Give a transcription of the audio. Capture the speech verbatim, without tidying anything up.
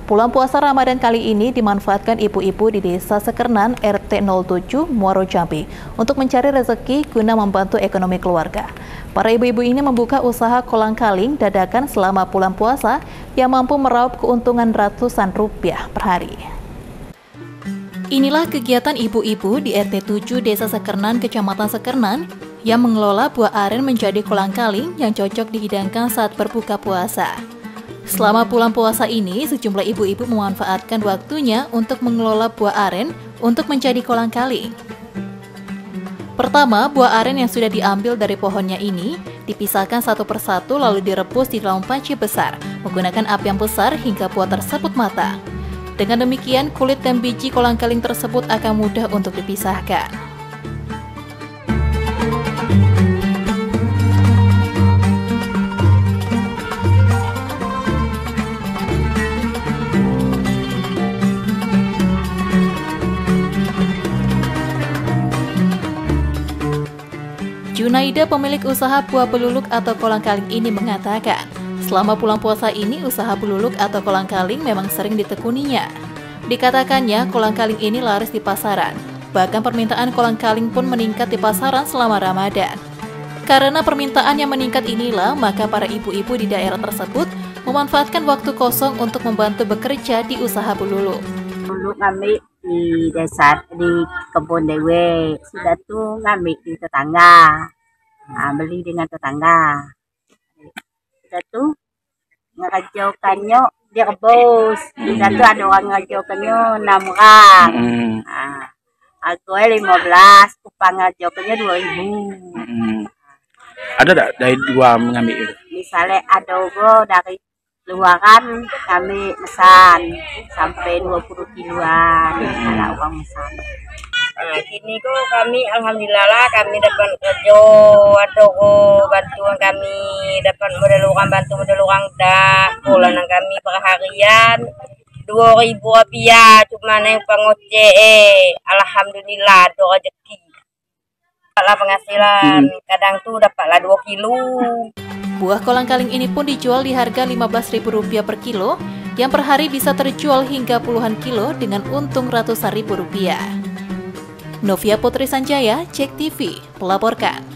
Bulan puasa Ramadan kali ini dimanfaatkan ibu-ibu di Desa Sekernan R T nol tujuh Muaro Jambi untuk mencari rezeki guna membantu ekonomi keluarga. Para ibu-ibu ini membuka usaha kolang-kaling dadakan selama bulan puasa yang mampu meraup keuntungan ratusan rupiah per hari. Inilah kegiatan ibu-ibu di R T tujuh Desa Sekernan, Kecamatan Sekernan yang mengelola buah aren menjadi kolang-kaling yang cocok dihidangkan saat berbuka puasa. Selama bulan puasa ini, sejumlah ibu-ibu memanfaatkan waktunya untuk mengelola buah aren untuk menjadi kolang-kaling. Pertama, buah aren yang sudah diambil dari pohonnya ini dipisahkan satu persatu lalu direbus di dalam panci besar menggunakan api yang besar hingga buah tersebut matang. Dengan demikian, kulit dan biji kolang-kaling tersebut akan mudah untuk dipisahkan. Junaida, pemilik usaha buah beluluk atau kolang-kaling ini mengatakan, selama bulan puasa ini usaha beluluk atau kolang-kaling memang sering ditekuninya. Dikatakannya, kolang-kaling ini laris di pasaran. Bahkan permintaan kolang-kaling pun meningkat di pasaran selama Ramadan. Karena permintaan yang meningkat inilah, maka para ibu-ibu di daerah tersebut memanfaatkan waktu kosong untuk membantu bekerja di usaha beluluk. Beluluk ngambil di desa, di kebun dewe, sudah tuh ngambil di tetangga, nah, beli dengan tetangga, sudah tuh ngejauhkannya direbus, sudah tuh ada orang ngejauhkannya enam orang, nah, harganya lima belas, upah ngejauhkannya dua ribu. Ada tak dari dua mengambil? Misalnya ada go dari luaran kami mesan sampai dua puluh kiloan kalau uang mesan. Nah, kini kok kami alhamdulillah kami dapat kerja atau bantuan kami dapat modal orang bantu modal orang dah bulanan kami per harian dua ribu rupiah cuma yang pengoceh eh alhamdulillah ada rezeki. Dapatlah penghasilan kadang tuh dapatlah dua kilo. Buah kolang-kaling ini pun dijual di harga lima belas ribu rupiah per kilo, yang per hari bisa terjual hingga puluhan kilo dengan untung ratusan ribu rupiah. Novia Putri Sanjaya, Cek T V, melaporkan.